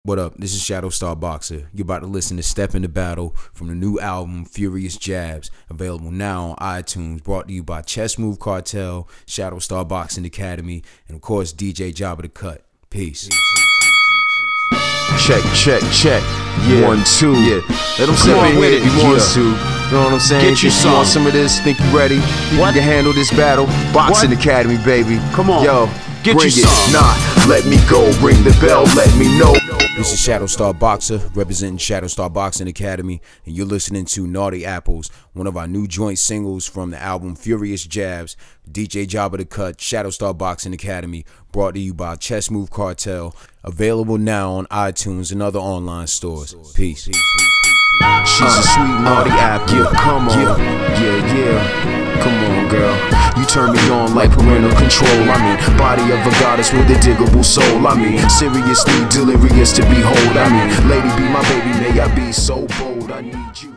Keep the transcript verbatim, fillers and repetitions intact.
What up? This is Shadow Star Boxer. You're about to listen to Step Into Battle from the new album Furious Jabs, available now on iTunes, brought to you by Chess Move Cartel, Shadow Star Boxing Academy, and of course D J Jabba the Cut. Peace. Check, check, check. Yeah. One, two. Yeah. Let them step in here if he wants to. You know what I'm saying? Get you Think some. you want some of this? Think you ready? Think What? you can handle this battle? Boxing What? Academy, baby. Come on. Yo, Get bring you it. some. Nah, let me go. Ring the bell. Let me know. This is Shadow Star Boxer, representing Shadow Star Boxing Academy, and you're listening to Naughty Apples, one of our new joint singles from the album Furious Jabs, D J Jabba the Cut, Shadow Star Boxing Academy, brought to you by Chess Move Cartel, available now on iTunes and other online stores. Peace. She's a sweet naughty apple. Yeah, come on. Yeah, yeah, yeah. Come on, girl. You turn me on like parental control. I mean, body of a goddess with a diggable soul. I mean, seriously delirious to behold. I mean, lady be my baby, may I be so bold. I need you.